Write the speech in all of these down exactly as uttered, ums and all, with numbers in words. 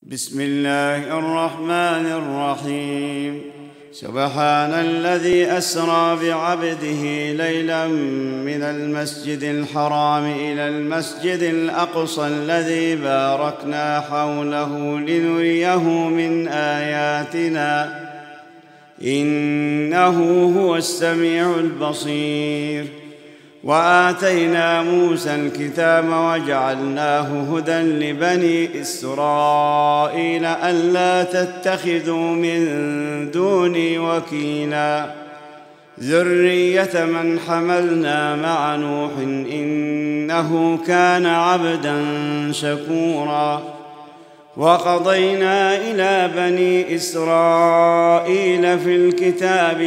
بسم الله الرحمن الرحيم. سبحان الذي أسرى بعبده ليلا من المسجد الحرام إلى المسجد الأقصى الذي باركنا حوله لنريه من آياتنا إنه هو السميع البصير. وآتينا موسى الكتاب وجعلناه هدى لبني إسرائيل ألا تتخذوا من دوني وكيلا ذرية من حملنا مع نوح إنه كان عبدا شكورا. وقضينا إلى بني إسرائيل في الكتاب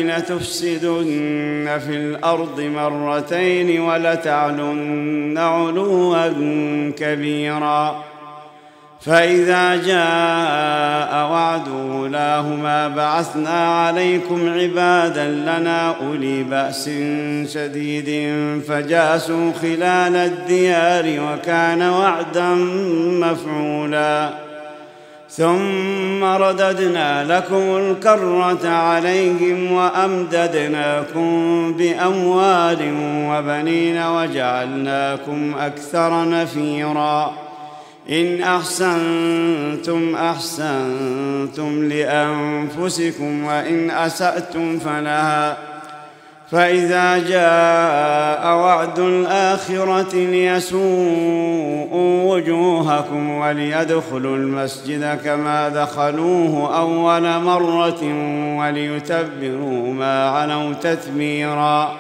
لتفسدن في الأرض مرتين ولتعلن علوا كبيرا. فإذا جاء وعد أولاهما بعثنا عليكم عبادا لنا أولي بأس شديد فجاسوا خلال الديار وكان وعدا مفعولا. ثم رددنا لكم الكرة عليهم وأمددناكم بأموال وبنين وجعلناكم أكثر نفيرا. إن أحسنتم أحسنتم لأنفسكم وإن أسأتم فلها. فإذا جاء وعد الآخرة ليسوءوا وجوهكم وليدخلوا المسجد كما دخلوه أول مرة وليتبروا ما علوا تتبيرا.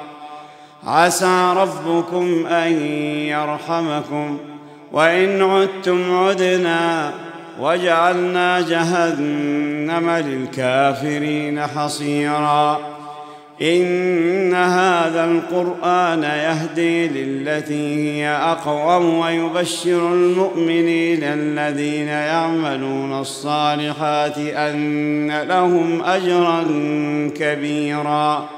عسى ربكم أن يرحمكم وإن عدتم عدنا وجعلنا جهنم للكافرين حصيرا. إن هذا القرآن يهدي للتي هي أقوم ويبشر المؤمنين الذين يعملون الصالحات أن لهم أجرا كبيرا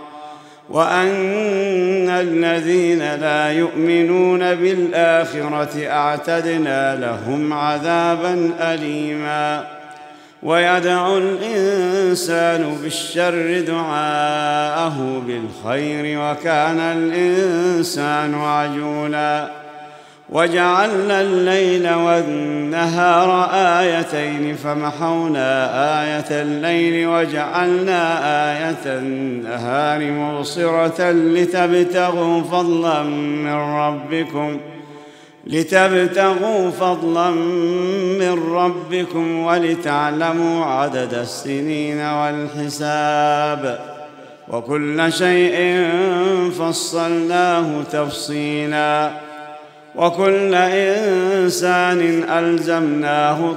وأن الذين لا يؤمنون بالآخرة أعتدنا لهم عذابا أليما. ويدعو الإنسان بالشر دعاءه بالخير وكان الإنسان عجولا. وجعلنا الليل والنهار آيتين فمحونا آية الليل وجعلنا آية النهار مبصرة لتبتغوا فضلا من ربكم لتبتغوا فضلا من ربكم ولتعلموا عدد السنين والحساب وكل شيء فصلناه تفصيلا. وكل إنسان ألزمناه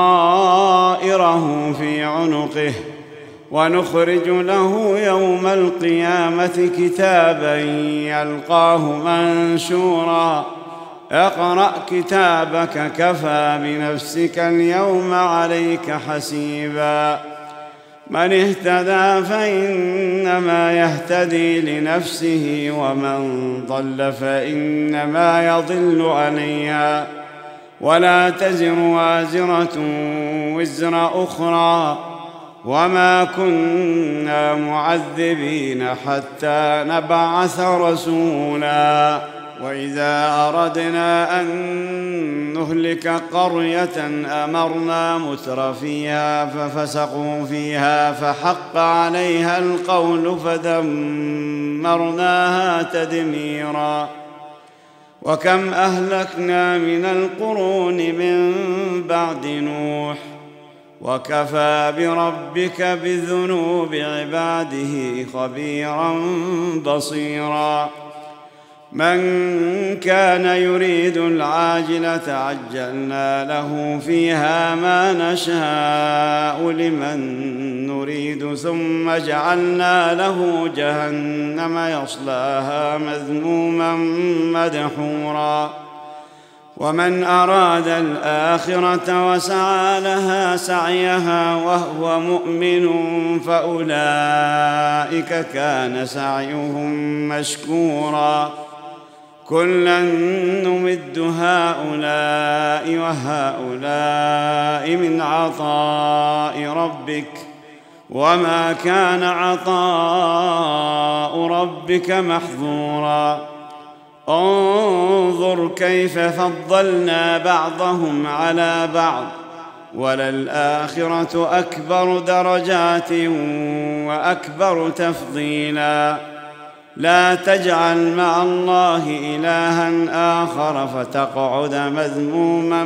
طائره في عنقه ونخرج له يوم القيامة كتابا يلقاه منشورا. اقرأ كتابك كفى بنفسك اليوم عليك حسيبا. من اهتدى فإنما يهتدي لنفسه ومن ضل فإنما يضل عليها ولا تزر وازرة وزر أخرى وما كنا معذبين حتى نبعث رسولا. وإذا أردنا أن نهلك قرية أمرنا مترفيها ففسقوا فيها فحق عليها القول فدمرناها تدميرا. وكم أهلكنا من القرون من بعد نوح وكفى بربك بذنوب عباده خبيرا بصيرا. من كان يريد العاجلة عجلنا له فيها ما نشاء لمن نريد ثم جعلنا له جهنم يصلاها مذموما مدحورا. ومن أراد الآخرة وسعى لها سعيها وهو مؤمن فأولئك كان سعيهم مشكورا. كلا نمد هؤلاء وهؤلاء من عطاء ربك وما كان عطاء ربك محظورا انظر كيف فضلنا بعضهم على بعض وللآخرة أكبر درجات وأكبر تفضيلا لا تجعل مع الله إلها آخر فتقعد مذموما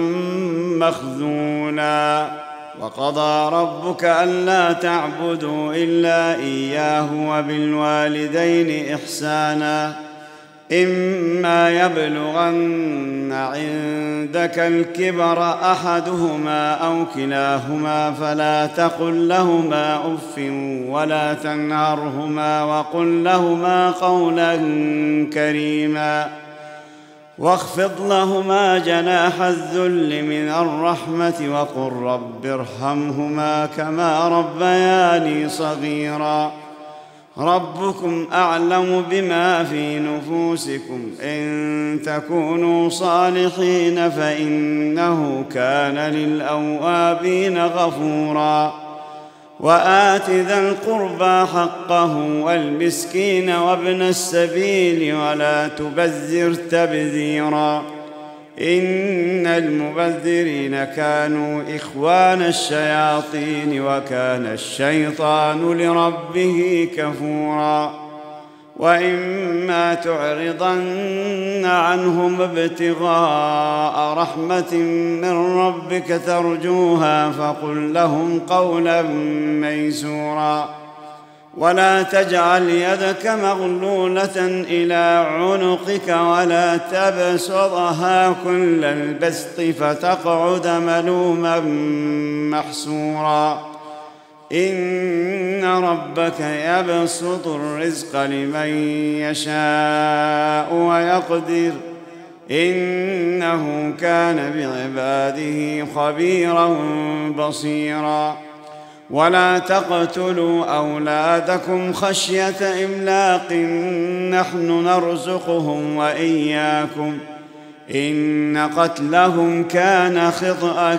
مخذولا وقضى ربك ألا تعبدوا إلا إياه وبالوالدين إحسانا إما يبلغن عندك الكبر أحدهما أو كلاهما فلا تقل لهما أف ولا تنهرهما وقل لهما قولا كريما واخفض لهما جناح الذل من الرحمة وقل رب ارحمهما كما ربياني صغيرا ربكم أعلم بما في نفوسكم إن تكونوا صالحين فإنه كان للأوابين غفورا وآت ذا القربى حقه والمسكين وابن السبيل ولا تبذر تبذيرا إن المبذرين كانوا إخوان الشياطين وكان الشيطان لربه كفورا وإما تعرضن عنهم ابتغاء رحمة من ربك ترجوها فقل لهم قولا ميسورا ولا تجعل يدك مغلولة إلى عنقك ولا تبسطها كل البسط فتقعد ملوما محسورا إن ربك يبسط الرزق لمن يشاء ويقدر إنه كان بعباده خبيرا بصيرا ولا تقتلوا أولادكم خشية إملاق نحن نرزقهم وإياكم إن قتلهم كان خطأ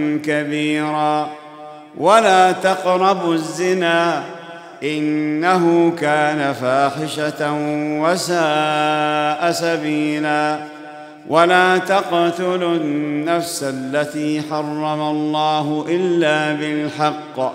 كبيرا ولا تقربوا الزنا إنه كان فاحشة وساء سبيلا ولا تقتلوا النفس التي حرم الله إلا بالحق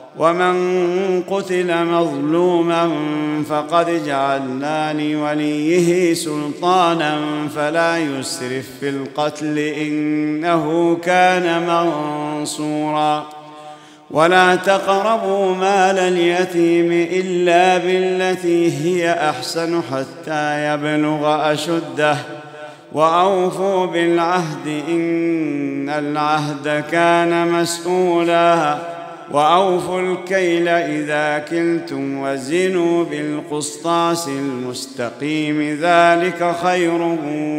ومن قتل مظلوما فقد جعلنا لوليه سلطانا فلا يسرف في القتل إنه كان منصورا ولا تقربوا مال اليتيم إلا بالتي هي أحسن حتى يبلغ أشده وأوفوا بالعهد إن العهد كان مسؤولا وأوفوا الكيل إذا كلتم وزنوا بالقسطاس المستقيم ذلك خير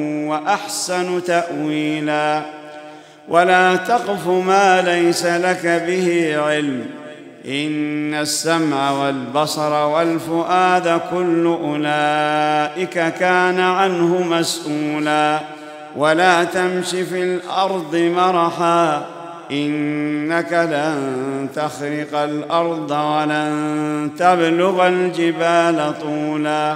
وأحسن تأويلا ولا تقف ما ليس لك به علم إن السمع والبصر والفؤاد كل أولئك كان عنه مسؤولا ولا تمش في الأرض مرحا إنك لن تخرق الأرض ولن تبلغ الجبال طولا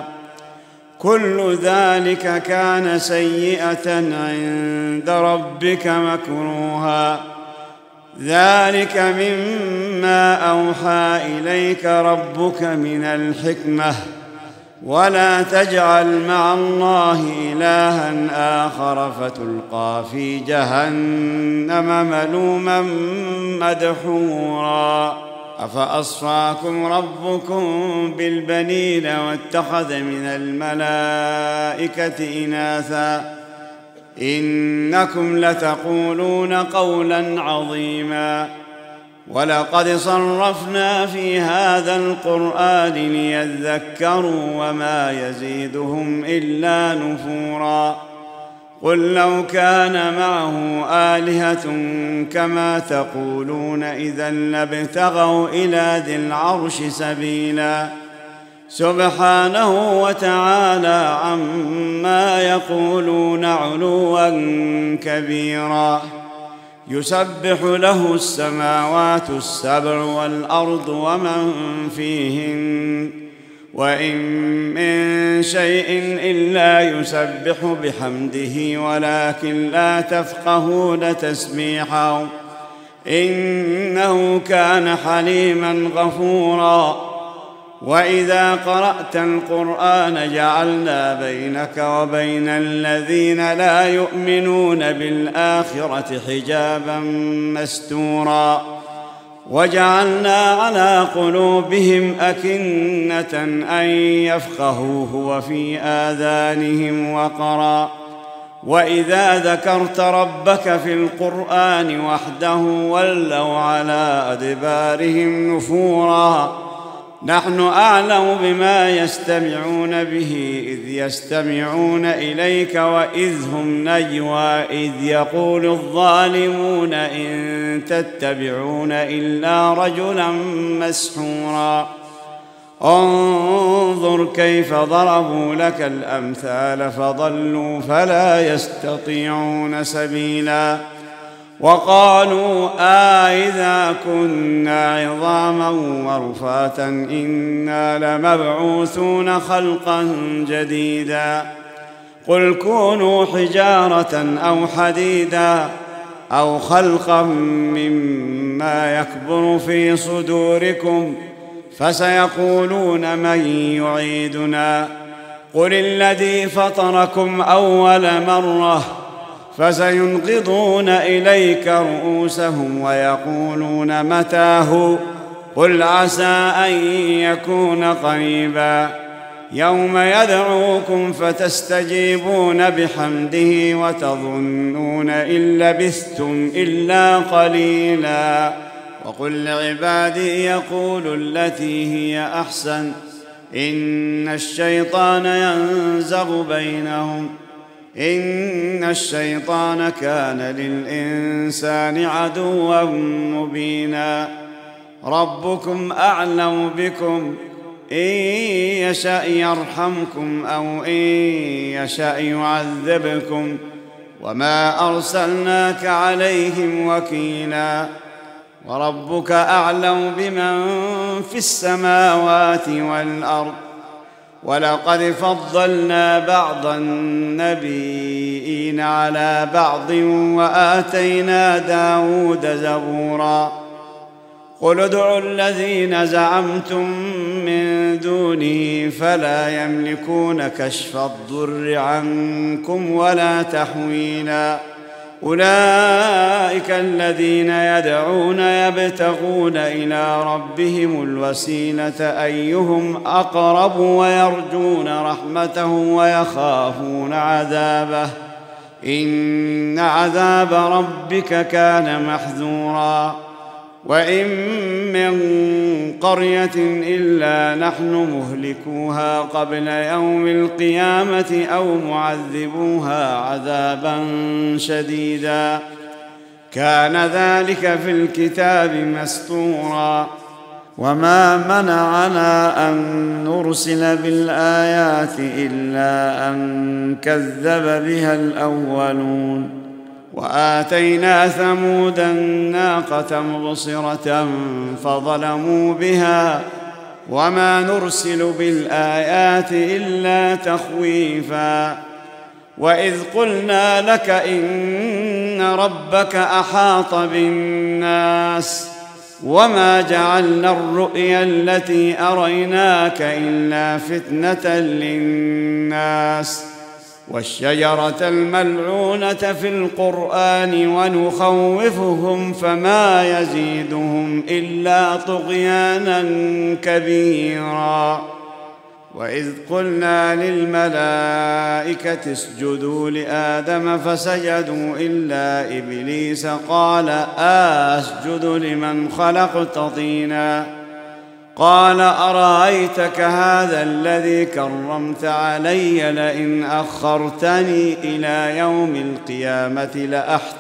كل ذلك كان سيئة عند ربك مكروها ذلك مما أوحى إليك ربك من الحكمة ولا تجعل مع الله إلها آخر فتلقى في جهنم ملوما مدحورا أفأصفاكم ربكم بالبنين واتخذ من الملائكة إناثا إنكم لتقولون قولا عظيما ولقد صرفنا في هذا القرآن ليذكروا وما يزيدهم إلا نفورا قل لو كان معه آلهة كما تقولون إذا لابتغوا إلى ذي العرش سبيلا سبحانه وتعالى عما يقولون علوا كبيرا. يسبح له السماوات السبع والأرض ومن فيهن وإن من شيء إلا يسبح بحمده ولكن لا تفقهون تسبيحه إنه كان حليما غفورا. وإذا قرأت القرآن جعلنا بينك وبين الذين لا يؤمنون بالآخرة حجابا مستورا وجعلنا على قلوبهم أكنة أن يفقهوه وفي آذانهم وقرا. وإذا ذكرت ربك في القرآن وحده ولوا على أدبارهم نفورا. نحن أعلم بما يستمعون به إذ يستمعون إليك وإذ هم نجوى إذ يقول الظالمون إن تتبعون إلا رجلا مسحورا. انظر كيف ضربوا لك الأمثال فضلوا فلا يستطيعون سبيلا. وقالوا أإذا كنا عظاما ورفاتا إنا لمبعوثون خلقا جديدا. قل كونوا حجارة أو حديدا أو خلقا مما يكبر في صدوركم فسيقولون من يعيدنا قل الذي فطركم أول مرة فسينغضون إليك رؤوسهم ويقولون متى؟ قل عسى أن يكون قريبا. يوم يدعوكم فتستجيبون بحمده وتظنون إن لبثتم إلا قليلا. وقل لعبادي يقولوا التي هي أحسن إن الشيطان ينزغ بينهم إن الشيطان كان للإنسان عدوا مبينا. ربكم أعلم بكم إن يشأ يرحمكم أو إن يشأ يعذبكم وما أرسلناك عليهم وكيلا. وربك أعلم بمن في السماوات والأرض ولقد فضلنا بعض النبيين على بعض وآتينا داود زبورا. قل ادعوا الذين زعمتم من دونه فلا يملكون كشف الضر عنكم ولا تحويلا. أولئك الذين يدعون يبتغون إلى ربهم الوسيلة أيهم أقرب ويرجون رحمته ويخافون عذابه إن عذاب ربك كان محذورا. وإن من قرية إلا نحن مهلكوها قبل يوم القيامة أو معذبوها عذابا شديدا كان ذلك في الكتاب مسطورا. وما منعنا أن نرسل بالآيات إلا أن كذب بها الأولون. وآتينا ثمود الناقة مبصرة فظلموا بها وما نرسل بالآيات إلا تخويفا. وإذ قلنا لك إن ربك أحاط بالناس وما جعلنا الرؤيا التي أريناك إلا فتنة للناس والشجرة الملعونة في القرآن ونخوفهم فما يزيدهم إلا طغيانا كبيرا. وإذ قلنا للملائكة اسجدوا لآدم فسجدوا إلا إبليس قال أسجد لمن خلقت طينا قال أرأيتك هذا الذي كرمت علي لئن أخرتني إلى يوم القيامة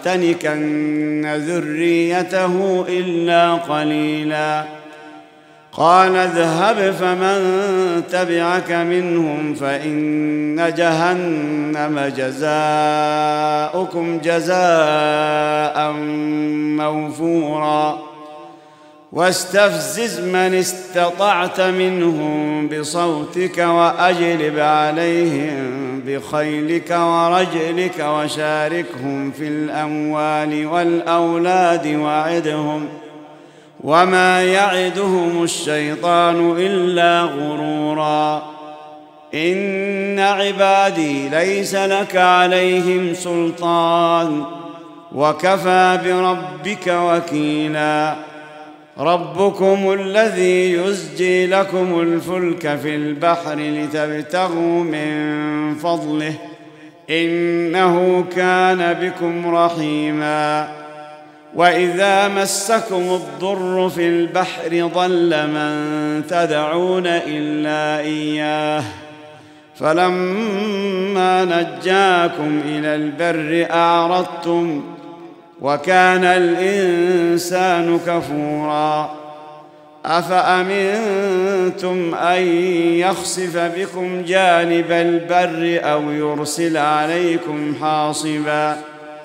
لأحتنكن ذريته إلا قليلا قال اذهب فمن تبعك منهم فإن جهنم جزاؤكم جزاء موفورا واستفزز من استطعت منهم بصوتك وأجلب عليهم بخيلك ورجلك وشاركهم في الأموال والأولاد وعدهم وما يعدهم الشيطان إلا غرورا إن عبادي ليس لك عليهم سلطان وكفى بربك وكيلا ربكم الذي يزجي لكم الفلك في البحر لتبتغوا من فضله إنه كان بكم رحيما وإذا مسكم الضر في البحر ضل من تدعون إلا إياه فلما نجاكم إلى البر أعرضتم وكان الإنسان كفورا أفأمنتم أن يخسف بكم جانب البر أو يرسل عليكم حاصبا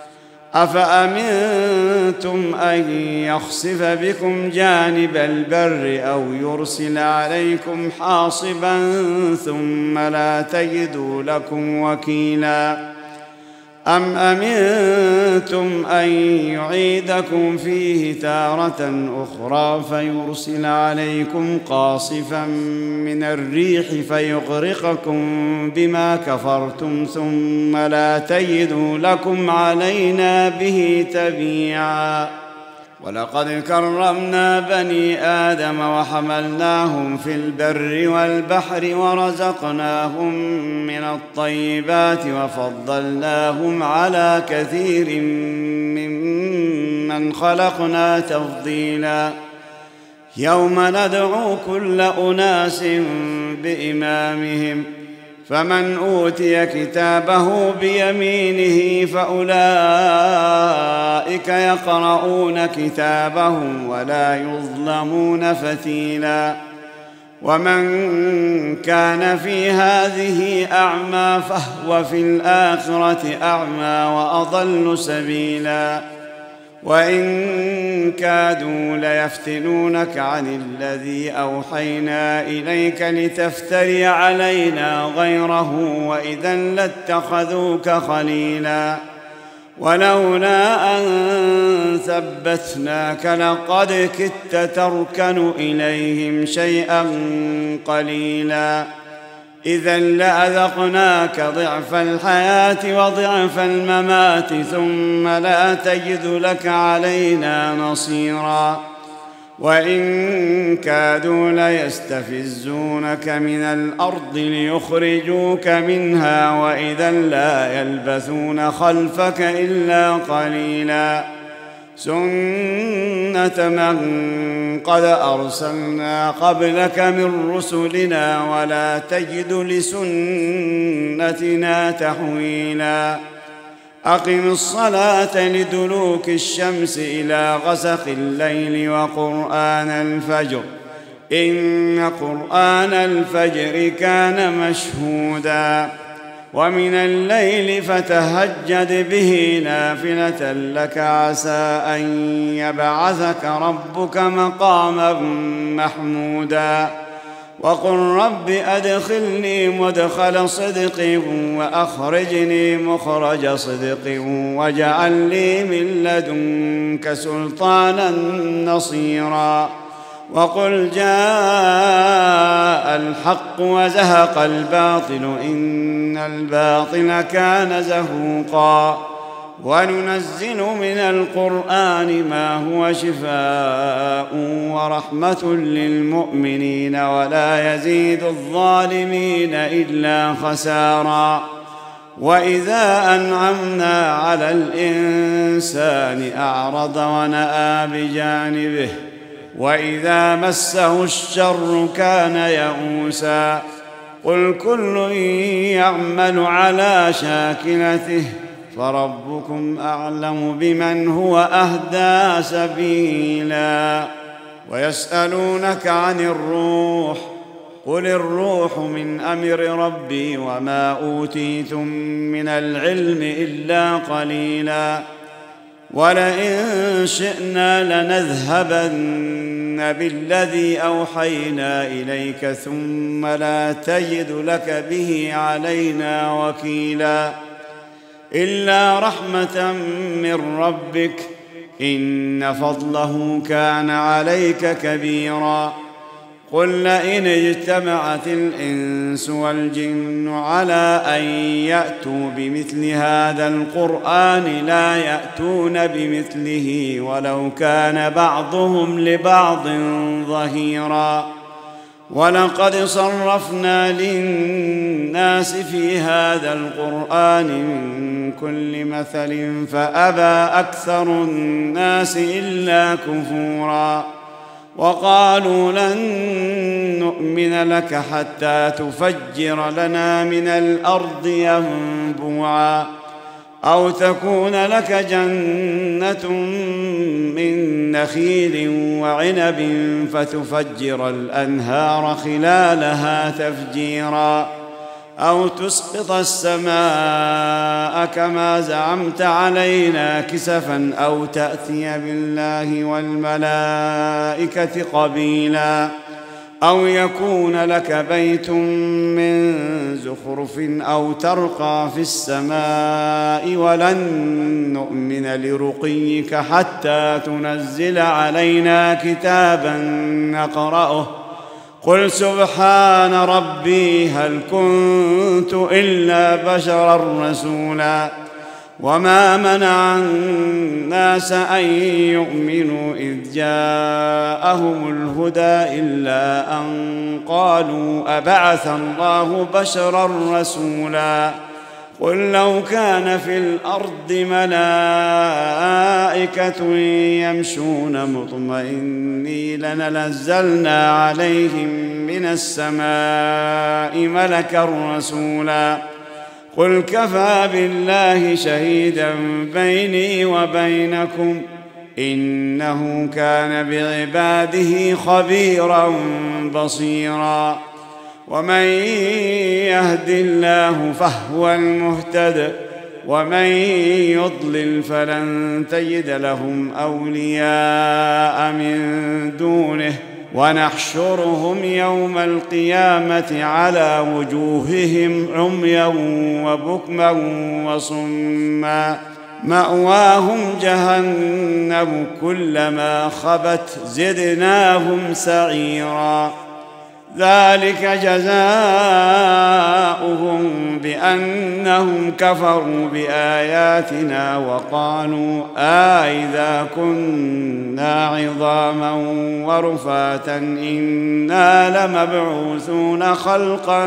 أفأمنتم أن يخسف بكم جانب البر أو يرسل عليكم حاصبا ثم لا تجدوا لكم وكيلا أم أمنتم أن يعيدكم فيه تارة أخرى فيرسل عليكم قاصفا من الريح فيغرقكم بما كفرتم ثم لا تجدوا لكم علينا به تبيعا ولقد كرمنا بني آدم وحملناهم في البر والبحر ورزقناهم من الطيبات وفضلناهم على كثير ممن خلقنا تفضيلا يوم ندعو كل أناس بإمامهم فمن أوتي كتابه بيمينه فأولئك يقرؤون كتابهم ولا يظلمون فتيلا ومن كان في هذه أعمى فهو في الآخرة أعمى وأضل سبيلا وإن كادوا ليفتنونك عن الذي أوحينا إليك لتفتري علينا غيره وإذا لاتخذوك خليلا ولولا أن ثبتناك لقد كدت تركن إليهم شيئا قليلا إذا لأذقناك ضعف الحياة وضعف الممات ثم لا تجد لك علينا نصيرا وإن كادوا ليستفزونك من الأرض ليخرجوك منها وإذا لا يلبثون خلفك إلا قليلا سنة من قد أرسلنا قبلك من رسلنا ولا تجد لسنتنا تحويلا أقم الصلاة لدلوك الشمس إلى غسق الليل وقرآن الفجر إن قرآن الفجر كان مشهودا ومن الليل فتهجد به نافلة لك عسى أن يبعثك ربك مقاما محمودا وقل رب أدخلني مدخل صدق وأخرجني مخرج صدق واجعل لي من لدنك سلطانا نصيرا وقل جاء الحق وزهق الباطل إن الباطل كان زهوقا وننزل من القرآن ما هو شفاء ورحمة للمؤمنين ولا يزيد الظالمين إلا خسارا وإذا أنعمنا على الإنسان أعرض ونأى بجانبه وإذا مسه الشر كان يئوسا قل كل يعمل على شاكلته فربكم أعلم بمن هو أهدى سبيلا ويسألونك عن الروح قل الروح من أمر ربي وما أوتيتم من العلم إلا قليلا ولئن شئنا لنذهبن بالذي أوحينا إليك ثم لا تجد لك به علينا وكيلا إلا رحمة من ربك إن فضله كان عليك كبيرا قل لئن اجتمعت الإنس والجن على أن يأتوا بمثل هذا القرآن لا يأتون بمثله ولو كان بعضهم لبعض ظهيرا ولقد صرفنا للناس في هذا القرآن من كل مثل فأبى أكثر الناس إلا كفورا وقالوا لن نؤمن لك حتى تفجر لنا من الأرض ينبوعا أو تكون لك جنة من نخيل وعنب فتفجر الأنهار خلالها تفجيرا أو تسقط السماء كما زعمت علينا كسفا أو تأتي بالله والملائكة قبيلا أو يكون لك بيت من زخرف أو ترقى في السماء ولن نؤمن لرقيك حتى تنزل علينا كتابا نقرأه قل سبحان ربي هل كنت إلا بشرا رسولا وما منع الناس أن يؤمنوا إذ جاءهم الهدى إلا أن قالوا أبعث الله بشرا رسولا قل لو كان في الأرض ملائكة يمشون مطمئنين لنزلنا عليهم من السماء ملكا رسولا قل كفى بالله شهيدا بيني وبينكم إنه كان بعباده خبيرا بصيرا ومن يهد الله فهو المهتد ومن يضلل فلن تجد لهم أولياء من دونه ونحشرهم يوم القيامة على وجوههم عميا وبكما وصما مأواهم جهنم كلما خبت زدناهم سعيرا ذلك جزاؤهم بأنهم كفروا بآياتنا وقالوا أإذا كنا عظاما ورفاتا إنا لمبعوثون خلقا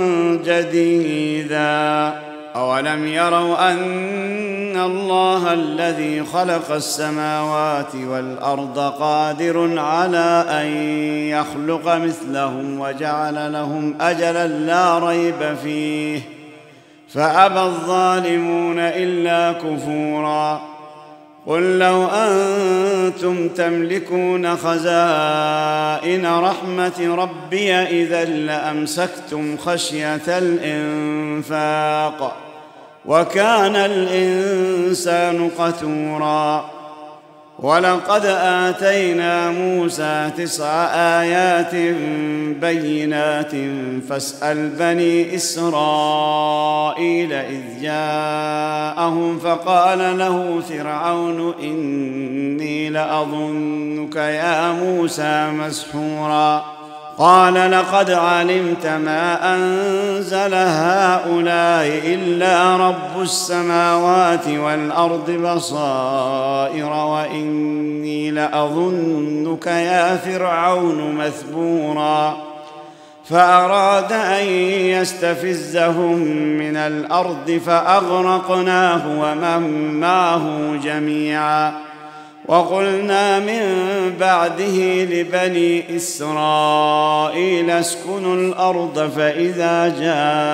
جديدا أولم يروا أن الله الذي خلق السماوات والأرض قادر على أن يخلق مثلهم وجعل لهم أجلا لا ريب فيه فأبى الظالمون إلا كفورا قل لو أنتم تملكون خزائن رحمة ربي إذا لأمسكتم خشية الإنفاق وكان الإنسان قتورا ولقد آتينا موسى تسع آيات بينات فاسأل بني إسرائيل إذ جاءهم فقال له فرعون إني لأظنك يا موسى مسحورا قال لقد علمت ما أنزل هؤلاء إلا رب السماوات والأرض بصائر وإني لأظنك يا فرعون مثبورا فأراد أن يستفزهم من الأرض فأغرقناه ومن معه جميعا وقلنا من بعده لبني إسرائيل اسكنوا الأرض فإذا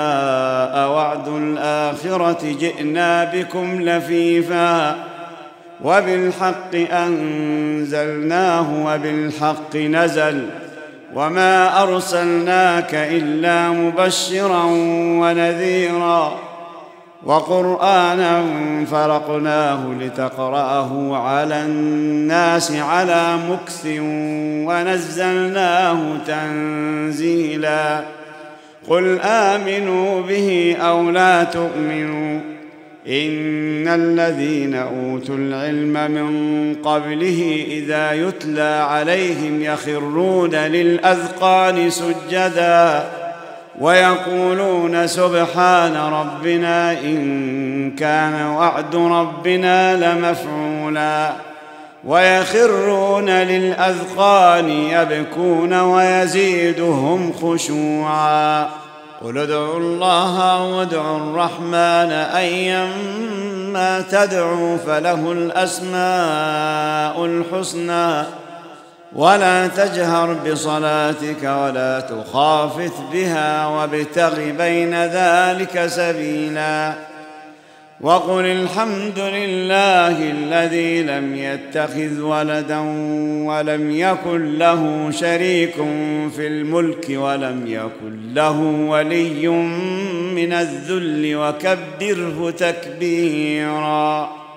جاء وعد الآخرة جئنا بكم لفيفا وبالحق أنزلناه وبالحق نزل وما أرسلناك إلا مبشرا ونذيرا وقرآنا فرقناه لتقرأه على الناس على مكث ونزلناه تنزيلا قل آمنوا به أو لا تؤمنوا إن الذين أوتوا العلم من قبله إذا يتلى عليهم يخرون للأذقان سجدا ويقولون سبحان ربنا إن كان وعد ربنا لمفعولا ويخرون للأذقان يبكون ويزيدهم خشوعا قل ادعوا الله وادعوا الرحمن أيما تدعوا فله الأسماء الحسنى ولا تجهر بصلاتك ولا تخافت بها وابتغ بين ذلك سبيلا وقل الحمد لله الذي لم يتخذ ولدا ولم يكن له شريك في الملك ولم يكن له ولي من الذل وكبره تكبيرا.